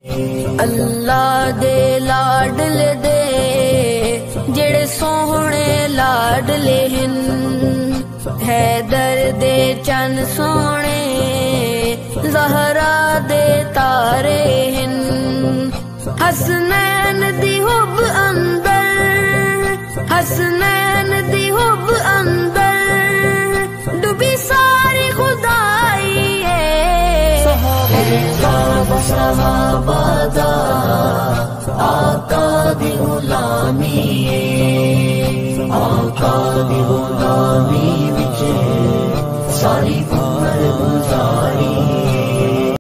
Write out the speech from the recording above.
अल्लाह दे लाडले दे जेड़े सोहणे लाडले हिन, हैदर दे चन सोहणे ज़हरा दे तारे हिन। हसनैन दी हुब अंदर, हसनैन दी हुब अंदर डूबी सारी खुदाई सहाबा दा आका दी गुलामी, आका दी गुलामी विच सारी